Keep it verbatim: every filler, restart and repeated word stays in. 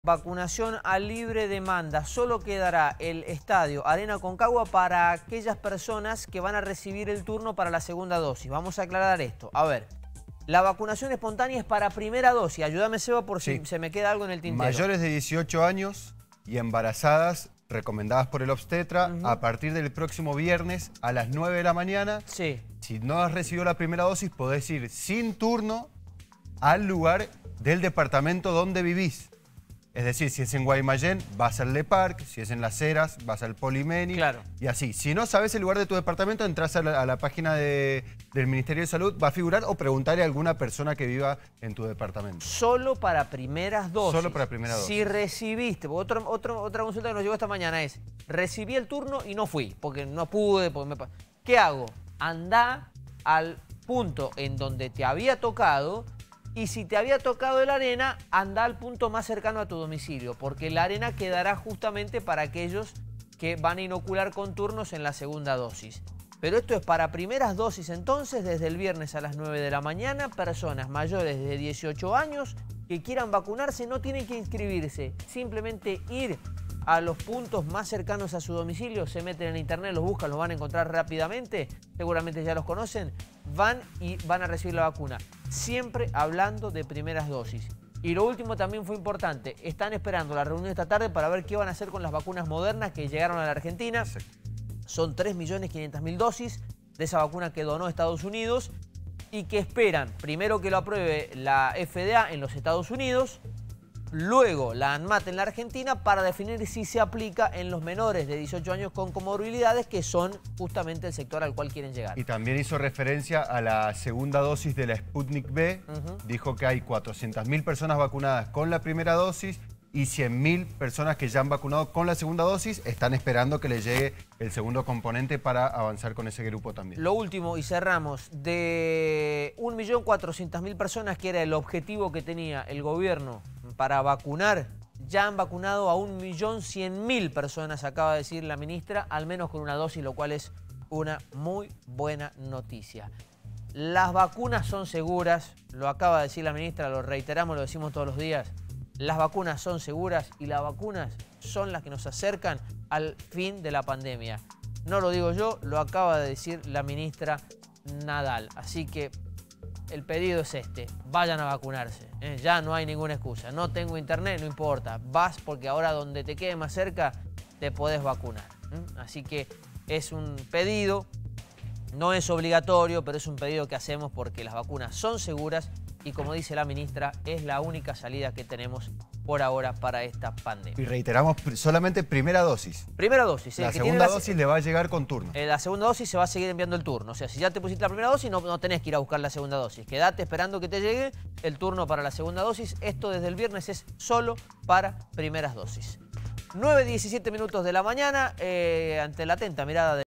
Vacunación a libre demanda. Solo quedará el estadio Arena Concagua para aquellas personas que van a recibir el turno para la segunda dosis. Vamos a aclarar esto. A ver, la vacunación espontánea es para primera dosis. Ayúdame, Seba, por si Sí. se me queda algo en el tintero. Mayores de dieciocho años y embarazadas, recomendadas por el obstetra, Uh-huh. a partir del próximo viernes a las nueve de la mañana. Sí. Si no has recibido la primera dosis, podés ir sin turno al lugar del departamento donde vivís. Es decir, si es en Guaymallén, vas al Le Parc, si es en Las Heras, vas al Polimeni. Claro. Y así. Si no sabes el lugar de tu departamento, entras a la, a la página de, del Ministerio de Salud, va a figurar, o preguntarle a alguna persona que viva en tu departamento. Solo para primeras dosis. Solo para primera dosis. Si recibiste, otro, otro, otra consulta que nos llegó esta mañana es, recibí el turno y no fui, porque no pude, porque me... ¿Qué hago? Andá al punto en donde te había tocado. Y si te había tocado el Arena, anda al punto más cercano a tu domicilio, porque el Arena quedará justamente para aquellos que van a inocular con turnos en la segunda dosis. Pero esto es para primeras dosis entonces, desde el viernes a las nueve de la mañana, personas mayores de dieciocho años que quieran vacunarse no tienen que inscribirse, simplemente ir a los puntos más cercanos a su domicilio, se meten en internet, los buscan, los van a encontrar rápidamente, seguramente ya los conocen, van y van a recibir la vacuna. Siempre hablando de primeras dosis. Y lo último también fue importante, están esperando la reunión esta tarde para ver qué van a hacer con las vacunas modernas que llegaron a la Argentina. Exacto. Son tres millones quinientas mil dosis de esa vacuna que donó Estados Unidos y que esperan primero que lo apruebe la F D A en los Estados Unidos, luego la ANMAT en la Argentina para definir si se aplica en los menores de dieciocho años con comorbilidades, que son justamente el sector al cual quieren llegar. Y también hizo referencia a la segunda dosis de la Sputnik V. Uh-huh. Dijo que hay cuatrocientas mil personas vacunadas con la primera dosis y cien mil personas que ya han vacunado con la segunda dosis. Están esperando que le llegue el segundo componente para avanzar con ese grupo también. Lo último, y cerramos, de un millón cuatrocientas mil personas, que era el objetivo que tenía el gobierno para vacunar, ya han vacunado a un millón cien mil personas, acaba de decir la ministra, al menos con una dosis, lo cual es una muy buena noticia. Las vacunas son seguras, lo acaba de decir la ministra, lo reiteramos, lo decimos todos los días. Las vacunas son seguras y las vacunas son las que nos acercan al fin de la pandemia. No lo digo yo, lo acaba de decir la ministra Nadal. Así que el pedido es este, vayan a vacunarse, ¿eh? Ya no hay ninguna excusa. No tengo internet, no importa, vas porque ahora donde te quede más cerca te podés vacunar, ¿eh? Así que es un pedido, no es obligatorio, pero es un pedido que hacemos porque las vacunas son seguras y, como dice la ministra, es la única salida que tenemos por ahora para esta pandemia. Y reiteramos, solamente primera dosis. Primera dosis. La el que segunda tiene la, dosis le va a llegar con turno. eh, la segunda dosis se va a seguir enviando el turno. O sea, si ya te pusiste la primera dosis, no, no tenés que ir a buscar la segunda dosis. Quedate esperando que te llegue el turno para la segunda dosis. Esto desde el viernes es solo para primeras dosis. nueve diecisiete minutos de la mañana, eh, ante la atenta mirada de...